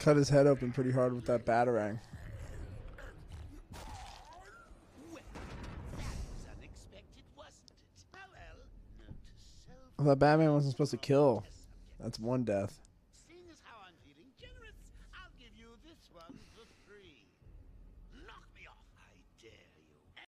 Cut his head open pretty hard with that batarang. Well, that Batman wasn't supposed to kill. That's one death.